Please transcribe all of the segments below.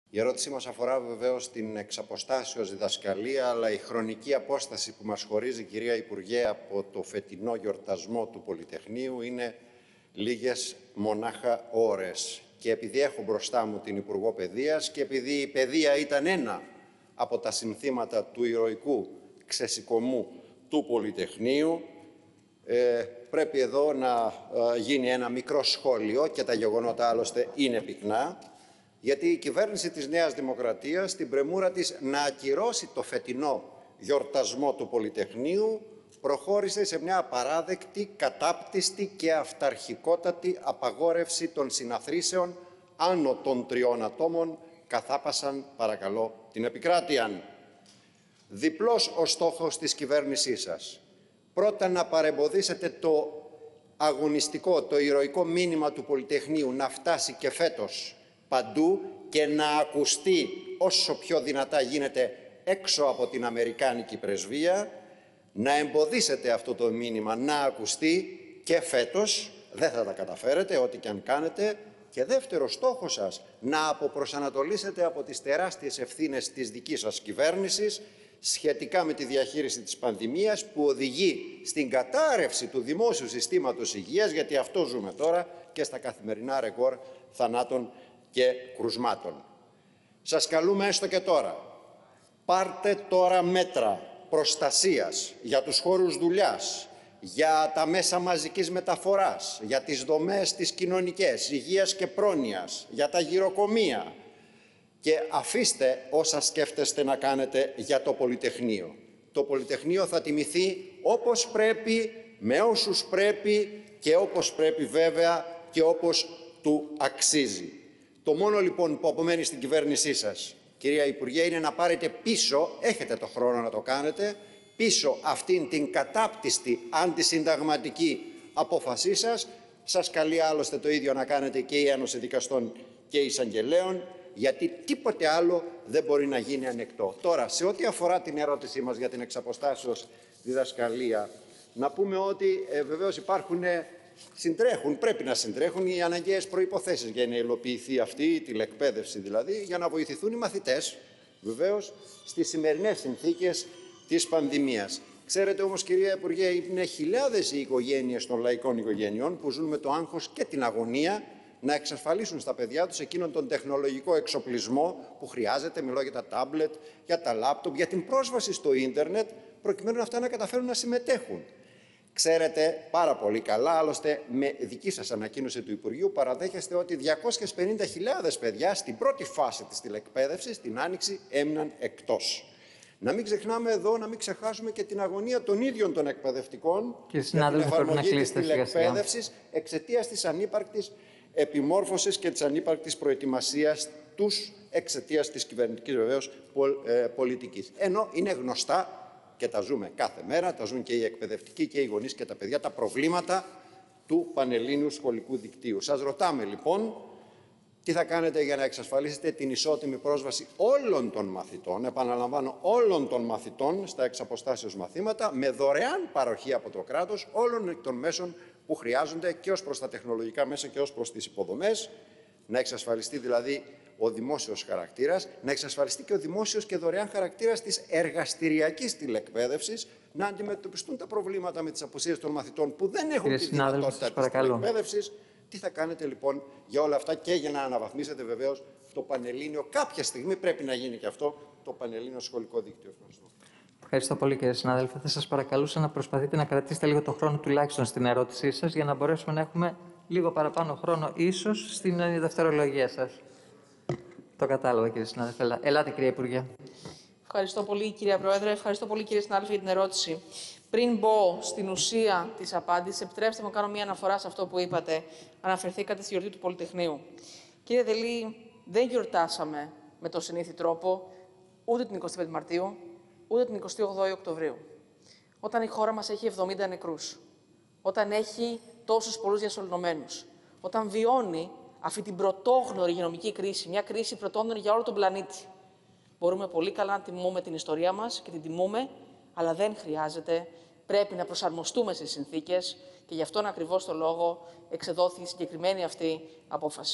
Η ερώτησή μας αφορά βεβαίως την εξαποστάσεως διδασκαλία, αλλά η χρονική απόσταση που μας χωρίζει, κυρία Υπουργέ, από το φετινό γιορτασμό του Πολυτεχνείου είναι λίγες μονάχα ώρες. Και επειδή έχω μπροστά μου την Υπουργό Παιδείας και επειδή η παιδεία ήταν ένα από τα συνθήματα του ηρωικού ξεσηκωμού του Πολυτεχνείου, πρέπει εδώ να γίνει ένα μικρό σχόλιο και τα γεγονότα άλλωστε είναι πυκνά, γιατί η κυβέρνηση της Νέας Δημοκρατίας στην πρεμούρα της να ακυρώσει το φετινό γιορτασμό του Πολυτεχνείου προχώρησε σε μια απαράδεκτη, κατάπτυστη και αυταρχικότατη απαγόρευση των συναθρήσεων άνω των 3 ατόμων καθάπασαν, παρακαλώ, την επικράτεια. Διπλός ο στόχος της κυβέρνησής σας. Πρώτα να παρεμποδίσετε το αγωνιστικό, το ηρωικό μήνυμα του Πολυτεχνείου να φτάσει και φέτος παντού και να ακουστεί όσο πιο δυνατά γίνεται έξω από την Αμερικάνικη πρεσβεία, να εμποδίσετε αυτό το μήνυμα να ακουστεί και φέτος, δεν θα τα καταφέρετε ό,τι και αν κάνετε. Και δεύτερο στόχο σας, να αποπροσανατολίσετε από τις τεράστιες ευθύνες της δικής σας κυβέρνησης σχετικά με τη διαχείριση της πανδημίας που οδηγεί στην κατάρρευση του δημόσιου συστήματος υγείας, γιατί αυτό ζούμε τώρα και στα καθημερινά ρεκόρ θανάτων και κρουσμάτων. Σας καλούμε έστω και τώρα. Πάρτε τώρα μέτρα προστασίας για τους χώρους δουλειάς, για τα μέσα μαζικής μεταφοράς, για τις δομές τις κοινωνικές, υγείας και πρόνοιας, για τα γυροκομεία και αφήστε όσα σκέφτεστε να κάνετε για το Πολυτεχνείο. Το Πολυτεχνείο θα τιμηθεί όπως πρέπει, με όσους πρέπει και όπως πρέπει βέβαια και όπως του αξίζει. Το μόνο λοιπόν που απομένει στην κυβέρνησή σας, κυρία Υπουργέ, είναι να πάρετε πίσω, έχετε το χρόνο να το κάνετε, πίσω αυτήν την κατάπτυστη αντισυνταγματική απόφασή σας. Σας καλεί άλλωστε το ίδιο να κάνετε και η Ένωση Δικαστών και Εισαγγελέων, γιατί τίποτε άλλο δεν μπορεί να γίνει ανεκτό. Τώρα, σε ό,τι αφορά την ερώτησή μας για την εξαποστάσεως διδασκαλία, να πούμε ότι βεβαίως πρέπει να συντρέχουν οι αναγκαίες προϋποθέσεις για να υλοποιηθεί αυτή η τηλεκπαίδευση, δηλαδή για να βοηθηθούν οι μαθητές, βεβαίως, στις σημερινές συνθήκες της πανδημίας. Ξέρετε όμως, κυρία Υπουργέ, είναι χιλιάδες οι οικογένειες των λαϊκών οικογενειών που ζουν με το άγχος και την αγωνία να εξασφαλίσουν στα παιδιά τους εκείνον τον τεχνολογικό εξοπλισμό που χρειάζεται. Μιλώ για τα τάμπλετ, για τα λάπτοπ, για την πρόσβαση στο ίντερνετ, προκειμένου αυτά να καταφέρουν να συμμετέχουν. Ξέρετε πάρα πολύ καλά, άλλωστε με δική σας ανακοίνωση του Υπουργείου παραδέχεστε ότι 250.000 παιδιά στην πρώτη φάση της τηλεκπαίδευσης την Άνοιξη έμειναν εκτός. Να μην ξεχνάμε εδώ, να μην ξεχάσουμε και την αγωνία των ίδιων των εκπαιδευτικών για την εφαρμογή της τηλεκπαίδευσης εξαιτίας της ανύπαρκτης επιμόρφωσης και της ανύπαρκτης προετοιμασίας τους εξαιτίας της κυβερνητικής βεβαίως πολιτικής. Ενώ είναι γνωστά και τα ζούμε κάθε μέρα, τα ζουν και οι εκπαιδευτικοί και οι γονείς και τα παιδιά, τα προβλήματα του πανελλήνιου σχολικού δικτύου. Σας ρωτάμε λοιπόν τι θα κάνετε για να εξασφαλίσετε την ισότιμη πρόσβαση όλων των μαθητών, επαναλαμβάνω όλων των μαθητών στα εξαποστάσεως μαθήματα, με δωρεάν παροχή από το κράτος όλων των μέσων που χρειάζονται και ως προς τα τεχνολογικά μέσα και ως προς τις υποδομές, να εξασφαλιστεί δηλαδή ο δημόσιος χαρακτήρας, να εξασφαλιστεί και ο δημόσιος και δωρεάν χαρακτήρας της εργαστηριακής τηλεκπαίδευσης, να αντιμετωπιστούν τα προβλήματα με τις απουσίες των μαθητών που δεν έχουν τη δυνατότητα της τηλεκπαίδευσης. Τι θα κάνετε λοιπόν για όλα αυτά και για να αναβαθμίσετε βεβαίως το πανελλήνιο? Κάποια στιγμή πρέπει να γίνει και αυτό το πανελλήνιο σχολικό δίκτυο. Ευχαριστώ πολύ, κύριε συνάδελφε. Θα σας παρακαλούσα να προσπαθείτε να κρατήσετε λίγο το χρόνο τουλάχιστον στην ερώτησή σας για να μπορέσουμε να έχουμε λίγο παραπάνω χρόνο ίσως στην δευτερολογία σας. Το κατάλαβα, κύριε συνάδελφε. Ελάτε, κύριε Υπουργέ. Ευχαριστώ πολύ, κυρία Πρόεδρε. Ευχαριστώ πολύ, κύριε συνάδελφε, για την ερώτηση. Πριν μπω στην ουσία της απάντησης, επιτρέψτε μου να κάνω μια αναφορά σε αυτό που είπατε. Αναφερθήκατε στη γιορτή του Πολυτεχνείου. Κύριε Δελή, δεν γιορτάσαμε με τον συνήθι τρόπο ούτε την 25η Μαρτίου, ούτε την 28η Οκτωβρίου. Όταν η χώρα μας έχει 70 νεκρούς, όταν έχει τόσους πολλούς διασωληνωμένους, όταν βιώνει αυτή την πρωτόγνωρη υγειονομική κρίση, μια κρίση πρωτόγνωρη για όλο τον πλανήτη. Μπορούμε πολύ καλά να τιμούμε την ιστορία μας και την τιμούμε, αλλά δεν χρειάζεται. Πρέπει να προσαρμοστούμε στις συνθήκες και γι' αυτόν ακριβώς το λόγο εξεδόθη η συγκεκριμένη αυτή απόφαση.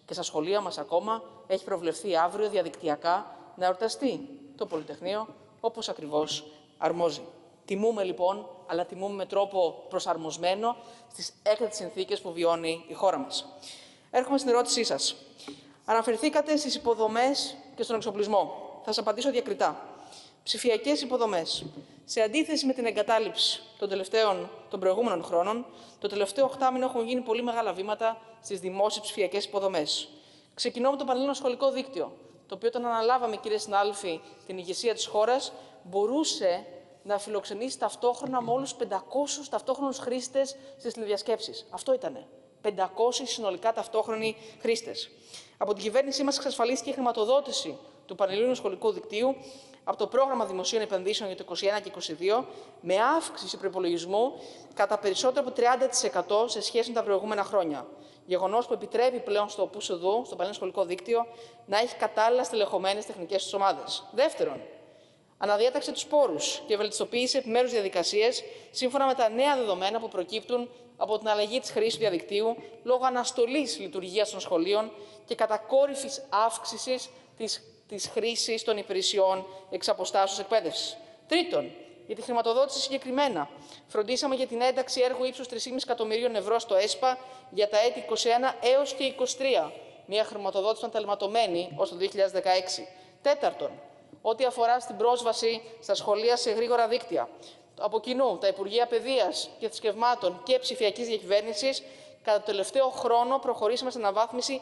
Και στα σχολεία μας ακόμα έχει προβλεφθεί αύριο διαδικτυακά να εορταστεί το Πολυτεχνείο όπως ακριβώς αρμόζει. Τιμούμε λοιπόν, αλλά τιμούμε με τρόπο προσαρμοσμένο στις έκτακτες συνθήκες που βιώνει η χώρα μας. Έρχομαι στην ερώτησή σας. Αναφερθήκατε στις υποδομές και στον εξοπλισμό. Θα σας απαντήσω διακριτά. Ψηφιακές υποδομές. Σε αντίθεση με την εγκατάλειψη των προηγούμενων χρόνων, το τελευταίο οχτάμηνο έχουν γίνει πολύ μεγάλα βήματα στις δημόσιες ψηφιακές υποδομές. Ξεκινώ με το Πανελλήνιο Σχολικό Δίκτυο, το οποίο όταν αναλάβαμε, κύριε συνάδελφοι, την ηγεσία της χώρας, μπορούσε να φιλοξενήσει ταυτόχρονα με όλους 500 ταυτόχρονους χρήστες στις τηλεδιασκέψεις. Αυτό ήτανε. 500 συνολικά ταυτόχρονοι χρήστες. Από την κυβέρνησή μας εξασφαλίστηκε η χρηματοδότηση του Πανελλήνιου Σχολικού Δικτύου από το Πρόγραμμα Δημοσίων Επενδύσεων για το 2021 και 2022, με αύξηση προϋπολογισμού κατά περισσότερο από 30% σε σχέση με τα προηγούμενα χρόνια. Γεγονός που επιτρέπει πλέον στο ΠΟΥΣΟΔΟΥ, στο Πανελλήνιο Σχολικό Δίκτυο, να έχει κατάλληλα στελεχωμένες τεχνικές τους ομάδες. Δεύτερον, αναδιάταξε τους πόρους και βελτιστοποίησε επιμέρους διαδικασίες σύμφωνα με τα νέα δεδομένα που προκύπτουν από την αλλαγή της χρήσης του διαδικτύου λόγω αναστολής λειτουργίας των σχολείων και κατακόρυφης αύξησης της χρήσης των υπηρεσιών εξ αποστάσεως εκπαίδευσης. Τρίτον, για τη χρηματοδότηση συγκεκριμένα. Φροντίσαμε για την ένταξη έργου ύψους 3,5 εκατομμυρίων ευρώ στο ΕΣΠΑ για τα έτη 2021 έως και 2023. Μια χρηματοδότηση που ήταν τελματωμένη ως το 2016. Τέταρτον, ό,τι αφορά στην πρόσβαση στα σχολεία σε γρήγορα δίκτυα. Από κοινού, τα Υπουργεία Παιδείας και Θρησκευμάτων και Ψηφιακής Διακυβέρνησης, κατά το τελευταίο χρόνο προχωρήσαμε στην αναβάθμιση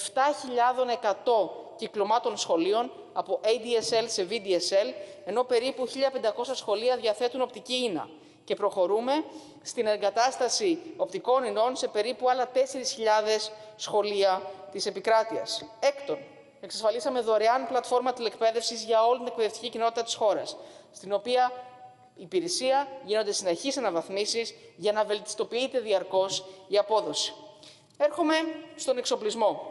7.100 κυκλωμάτων σχολείων από ADSL σε VDSL, ενώ περίπου 1.500 σχολεία διαθέτουν οπτική ίνα. Και προχωρούμε στην εγκατάσταση οπτικών ινών σε περίπου άλλα 4.000 σχολεία της επικράτειας. Έκτον, εξασφαλίσαμε δωρεάν πλατφόρμα τηλεκπαίδευσης για όλη την εκπαιδευτική κοινότητα της χώρας, στην οποία υπηρεσία γίνονται συνεχείς αναβαθμίσεις για να βελτιστοποιείται διαρκώς η απόδοση. Έρχομαι στον εξοπλισμό.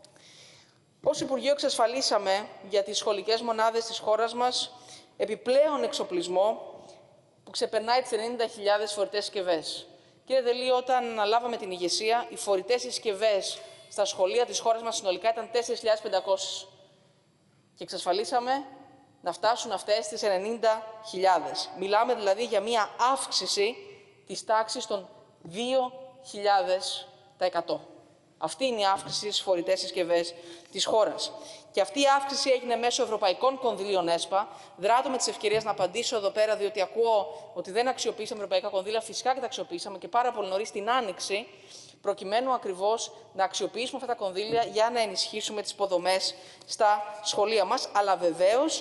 Ως Υπουργείο εξασφαλίσαμε για τις σχολικές μονάδες της χώρας μας επιπλέον εξοπλισμό που ξεπερνάει τις 90.000 φορητές συσκευές. Κύριε Δελή, όταν αναλάβαμε την ηγεσία, οι φορητές συσκευές στα σχολεία της χώρας μας συνολικά ήταν 4.500 και εξασφαλίσαμε να φτάσουν αυτές στις 90.000. Μιλάμε δηλαδή για μία αύξηση της τάξης των 2.000%. Αυτή είναι η αύξηση στις φορητές συσκευές της χώρας. Και αυτή η αύξηση έγινε μέσω ευρωπαϊκών κονδυλίων ΕΣΠΑ. Δράτω με τις ευκαιρίες να απαντήσω εδώ πέρα, διότι ακούω ότι δεν αξιοποιήσαμε ευρωπαϊκά κονδύλια. Φυσικά και τα αξιοποιήσαμε και πάρα πολύ νωρίς την Άνοιξη, προκειμένου ακριβώς να αξιοποιήσουμε αυτά τα κονδύλια για να ενισχύσουμε τις υποδομές στα σχολεία μας. Αλλά βεβαίως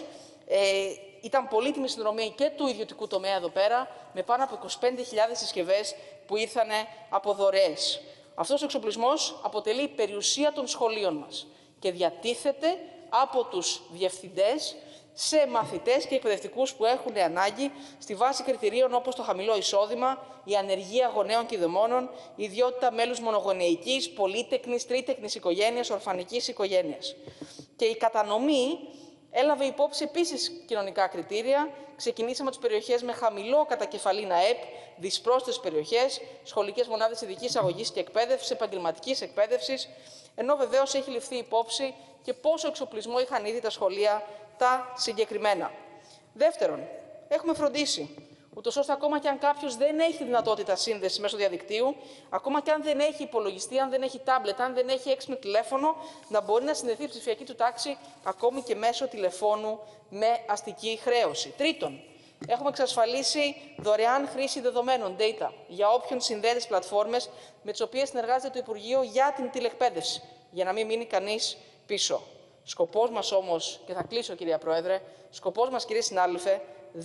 ήταν πολύτιμη συνδρομή και του ιδιωτικού τομέα εδώ πέρα, με πάνω από 25.000 συσκευές που ήρθαν από δωρεές. Αυτός ο εξοπλισμός αποτελεί περιουσία των σχολείων μας και διατίθεται από τους διευθυντές σε μαθητές και εκπαιδευτικούς που έχουν ανάγκη στη βάση κριτηρίων όπως το χαμηλό εισόδημα, η ανεργία γονέων και δαιμόνων, η ιδιότητα μέλους μονογονεϊκής, πολύτεκνης, τρίτεκνης οικογένειας, ορφανικής οικογένειας. Και η κατανομή έλαβε υπόψη επίσης κοινωνικά κριτήρια. Ξεκινήσαμε τις περιοχές με χαμηλό κατακεφαλήν ΑΕΠ, δυσπρόσιτες περιοχές, σχολικές μονάδες ειδικής αγωγής και εκπαίδευσης, επαγγελματικής εκπαίδευσης, ενώ βεβαίως έχει ληφθεί υπόψη και πόσο εξοπλισμό είχαν ήδη τα σχολεία τα συγκεκριμένα. Δεύτερον, έχουμε φροντίσει, ούτως ώστε ακόμα και αν κάποιος δεν έχει δυνατότητα σύνδεση μέσω διαδικτύου, ακόμα και αν δεν έχει υπολογιστή, αν δεν έχει τάμπλετ, αν δεν έχει έξυπνο τηλέφωνο, να μπορεί να συνδεθεί η ψηφιακή του τάξη ακόμη και μέσω τηλεφώνου με αστική χρέωση. Τρίτον, έχουμε εξασφαλίσει δωρεάν χρήση δεδομένων, data, για όποιον συνδέεται στις πλατφόρμες με τις οποίες συνεργάζεται το Υπουργείο για την τηλεκπαίδευση, για να μην μείνει κανείς πίσω. Σκοπός μας όμως, και θα κλείσω κυρία Πρόεδρε, σκοπός μας κύριε συνάδελφε,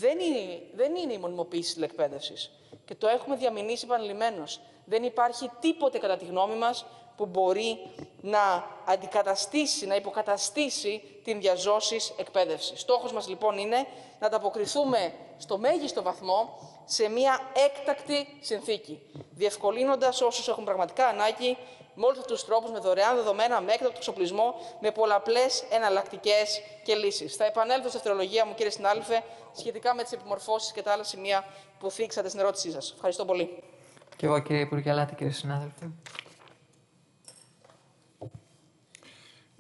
δεν είναι η μονιμοποίηση της εκπαίδευσης. Και το έχουμε διαμηνήσει επανειλημμένως. Δεν υπάρχει τίποτε κατά τη γνώμη μας που μπορεί να αντικαταστήσει, να υποκαταστήσει την διαζώσης εκπαίδευση. Στόχος μας λοιπόν είναι να ανταποκριθούμε στο μέγιστο βαθμό σε μια έκτακτη συνθήκη, διευκολύνοντας όσους έχουν πραγματικά ανάγκη με όλους αυτούς τους τρόπους, με δωρεάν δεδομένα, με έκτακτο εξοπλισμό, με πολλαπλές εναλλακτικές και λύσεις. Θα επανέλθω στη δευτερολογία μου, κύριε συνάδελφε, σχετικά με τις επιμορφώσεις και τα άλλα σημεία που θίξατε στην ερώτησή σας. Ευχαριστώ πολύ. Και εγώ, κύριε Υπουργέ, αλάτι, κύριε συνάδελφε.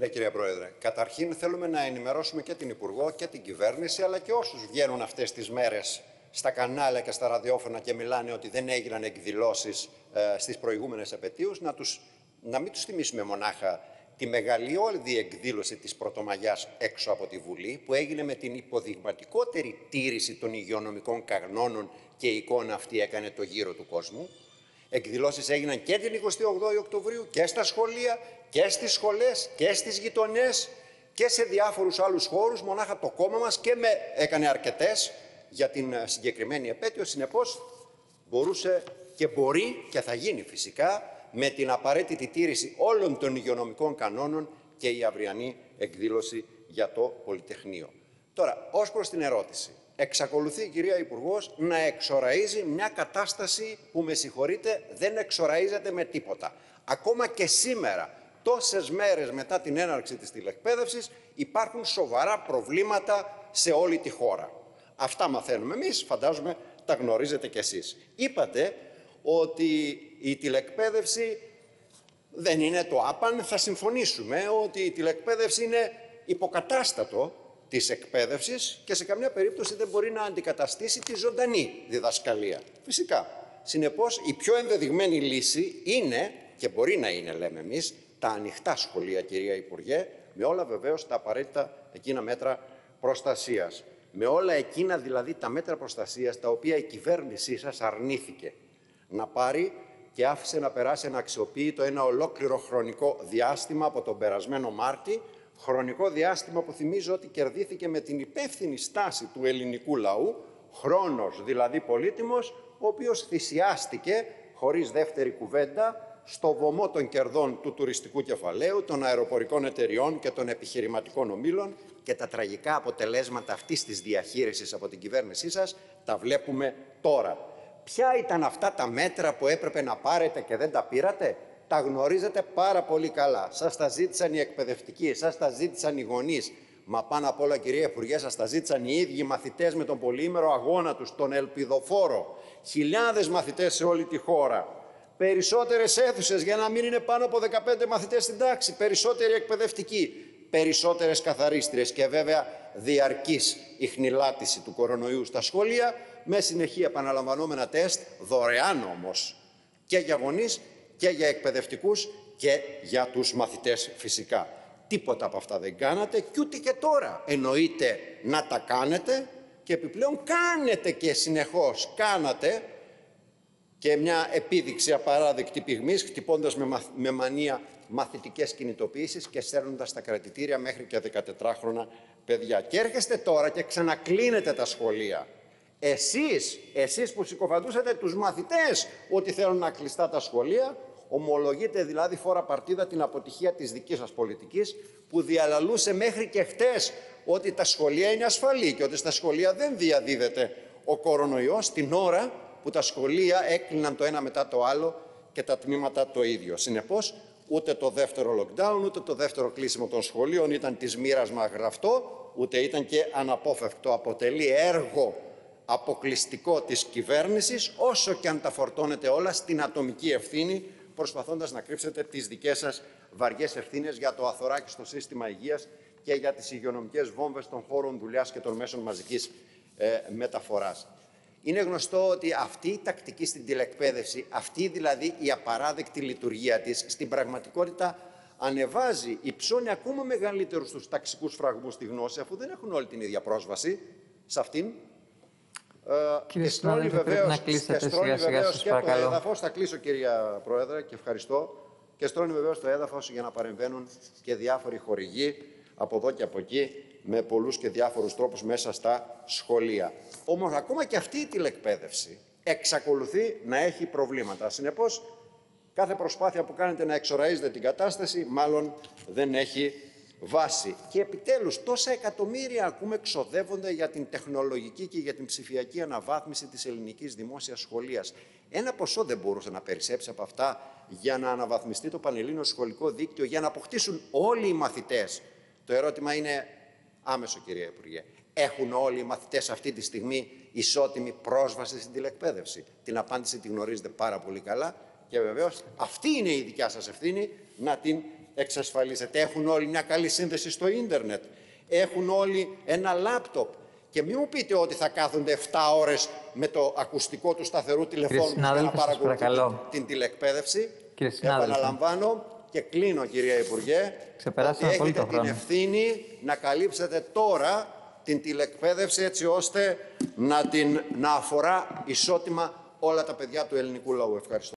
Ναι, κύριε Πρόεδρε. Καταρχήν θέλουμε να ενημερώσουμε και την Υπουργό και την κυβέρνηση, αλλά και όσους βγαίνουν αυτές τις μέρες στα κανάλια και στα ραδιόφωνα και μιλάνε ότι δεν έγιναν εκδηλώσεις στις προηγούμενες επετείους, να μην τους θυμίσουμε μονάχα τη μεγαλειώδη εκδήλωση της Πρωτομαγιάς έξω από τη Βουλή, που έγινε με την υποδειγματικότερη τήρηση των υγειονομικών κανόνων και η εικόνα αυτή έκανε το γύρο του κόσμου. Εκδηλώσεις έγιναν και την 28η Οκτωβρίου και στα σχολεία και στις σχολές και στις γειτονιές και σε διάφορους άλλους χώρους. Μονάχα το κόμμα μας έκανε αρκετές για την συγκεκριμένη επέτειο. Συνεπώς μπορούσε και μπορεί και θα γίνει φυσικά με την απαραίτητη τήρηση όλων των υγειονομικών κανόνων και η αυριανή εκδήλωση για το Πολυτεχνείο. Τώρα, ως προς την ερώτηση. Εξακολουθεί η κυρία Υπουργός να εξοραίζει μια κατάσταση που, με συγχωρείτε, δεν εξοραίζεται με τίποτα. Ακόμα και σήμερα, τόσες μέρες μετά την έναρξη της τηλεκπαίδευσης, υπάρχουν σοβαρά προβλήματα σε όλη τη χώρα. Αυτά μαθαίνουμε εμείς, φαντάζομαι τα γνωρίζετε κι εσείς. Είπατε ότι η τηλεκπαίδευση δεν είναι το άπαν, θα συμφωνήσουμε ότι η τηλεκπαίδευση είναι υποκατάστατο της εκπαίδευσης και σε καμιά περίπτωση δεν μπορεί να αντικαταστήσει τη ζωντανή διδασκαλία. Φυσικά. Συνεπώς, η πιο ενδεδειγμένη λύση είναι, και μπορεί να είναι, λέμε εμείς, τα ανοιχτά σχολεία, κυρία Υπουργέ, με όλα βεβαίως τα απαραίτητα εκείνα μέτρα προστασίας. Με όλα εκείνα δηλαδή τα μέτρα προστασίας τα οποία η κυβέρνησή σας αρνήθηκε να πάρει και άφησε να περάσει αναξιοποιητό ένα ολόκληρο χρονικό διάστημα από τον περασμένο Μάρτη, χρονικό διάστημα που θυμίζω ότι κερδίθηκε με την υπεύθυνη στάση του ελληνικού λαού, χρόνος δηλαδή πολύτιμος, ο οποίος θυσιάστηκε χωρίς δεύτερη κουβέντα στο βωμό των κερδών του τουριστικού κεφαλαίου, των αεροπορικών εταιριών και των επιχειρηματικών ομίλων, και τα τραγικά αποτελέσματα αυτής της διαχείρισης από την κυβέρνησή σας τα βλέπουμε τώρα. Ποια ήταν αυτά τα μέτρα που έπρεπε να πάρετε και δεν τα πήρατε? Τα γνωρίζετε πάρα πολύ καλά. Σας τα ζήτησαν οι εκπαιδευτικοί, σας τα ζήτησαν οι γονείς. Μα πάνω απ' όλα, κυρία Υπουργέ, σας τα ζήτησαν οι ίδιοι μαθητές με τον πολύήμερο αγώνα τους, τον ελπιδοφόρο. Χιλιάδες μαθητές σε όλη τη χώρα. Περισσότερες αίθουσες για να μην είναι πάνω από 15 μαθητές στην τάξη. Περισσότεροι εκπαιδευτικοί. Περισσότερες καθαρίστριες και βέβαια διαρκής ιχνηλάτηση του κορονοϊού στα σχολεία, με συνεχή επαναλαμβανόμενα τεστ, δωρεάν όμως, και για γονείς και για εκπαιδευτικούς και για τους μαθητές φυσικά. Τίποτα από αυτά δεν κάνατε και ούτε και τώρα εννοείται να τα κάνετε, και επιπλέον κάνετε και συνεχώς κάνατε και μια επίδειξη απαράδεκτη πυγμής, χτυπώντας με μανία μαθητικές κινητοποιήσεις και σέρνοντας στα κρατητήρια μέχρι και 14χρονα παιδιά. Και έρχεστε τώρα και ξανακλίνετε τα σχολεία. Εσείς που συκοφαντούσατε τους μαθητές ότι θέλουν να κλειστά τα σχολεία, ομολογείτε δηλαδή φόρα παρτίδα την αποτυχία της δικής σας πολιτικής, που διαλαλούσε μέχρι και χτες ότι τα σχολεία είναι ασφαλή και ότι στα σχολεία δεν διαδίδεται ο κορονοϊός, την ώρα που τα σχολεία έκλειναν το ένα μετά το άλλο και τα τμήματα το ίδιο. Συνεπώς, ούτε το δεύτερο lockdown, ούτε το δεύτερο κλείσιμο των σχολείων ήταν της μοίρας μας γραφτό, ούτε ήταν και αναπόφευκτο. Αποτελεί έργο αποκλειστικό της κυβέρνησης, όσο και αν τα φορτώνετε όλα στην ατομική ευθύνη, προσπαθώντας να κρύψετε τις δικές σας βαριές ευθύνες για το αθωράκι στο σύστημα υγείας και για τις υγειονομικές βόμβες των χώρων δουλειάς και των μέσων μαζικής μεταφοράς. Είναι γνωστό ότι αυτή η τακτική στην τηλεκπαίδευση, αυτή δηλαδή η απαράδεκτη λειτουργία της, στην πραγματικότητα ανεβάζει, υψώνει ακόμα μεγαλύτερους τους ταξικούς φραγμούς στη γνώση, αφού δεν έχουν όλη την ίδια πρόσβαση σε αυτήν. Κύριε συνάδελφε, πρέπει να κλείσετε σιγά-σιγά, σας παρακαλώ. Το έδαφος, θα κλείσω κυρία Πρόεδρε και ευχαριστώ, και στρώνει βεβαίως το έδαφος για να παρεμβαίνουν και διάφοροι χορηγοί από εδώ και από εκεί με πολλούς και διάφορους τρόπους μέσα στα σχολεία. Όμως ακόμα και αυτή η τηλεκπαίδευση εξακολουθεί να έχει προβλήματα. Συνεπώς, κάθε προσπάθεια που κάνετε να εξοραίζετε την κατάσταση μάλλον δεν έχει βάση. Και επιτέλους, τόσα εκατομμύρια ακούμε ξοδεύονται για την τεχνολογική και για την ψηφιακή αναβάθμιση της ελληνικής δημόσιας σχολείας. Ένα ποσό δεν μπορούσε να περισσέψει από αυτά για να αναβαθμιστεί το πανελλήνιο σχολικό δίκτυο, για να αποκτήσουν όλοι οι μαθητές. Το ερώτημα είναι άμεσο, κυρία Υπουργέ. Έχουν όλοι οι μαθητές αυτή τη στιγμή ισότιμη πρόσβαση στην τηλεκπαίδευση? Την απάντηση τη γνωρίζετε πάρα πολύ καλά και βεβαίως αυτή είναι η δικιά σας ευθύνη να την εξασφαλίζεται? Έχουν όλοι μια καλή σύνδεση στο ίντερνετ? Έχουν όλοι ένα λάπτοπ? Και μην μου πείτε ότι θα κάθονται 7 ώρες με το ακουστικό του σταθερού τηλεφώνου για να παρακολουθούν την τηλεκπαίδευση. Επαναλαμβάνω και κλείνω, κυρία Υπουργέ, ότι έχετε την ευθύνη να καλύψετε τώρα την τηλεκπαίδευση έτσι ώστε να αφορά ισότιμα όλα τα παιδιά του ελληνικού λαού. Ευχαριστώ.